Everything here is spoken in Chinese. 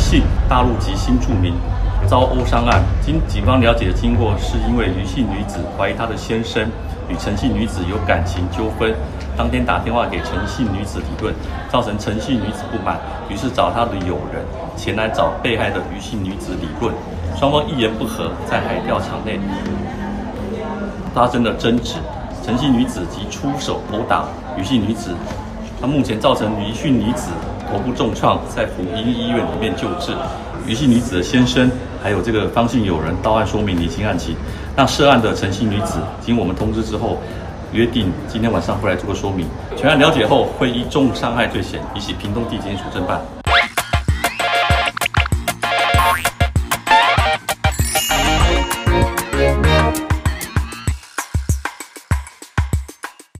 姓，大陆籍新住民，遭殴伤案。经警方了解的经过，是因为余姓女子怀疑她的先生与陈姓女子有感情纠纷，当天打电话给陈姓女子理论，造成陈姓女子不满，于是找她的友人前来找被害的余姓女子理论，双方一言不合，在海钓场内发生了争执，陈姓女子即出手殴打余姓女子。那目前造成余姓女子头部重创，在福音医院里面救治。余姓女子的先生还有这个方姓友人到案说明厘清案情。那涉案的陈姓女子，经我们通知之后，约定今天晚上会来做个说明。全案了解后，会依重伤害罪嫌，以起屏东地检署侦办。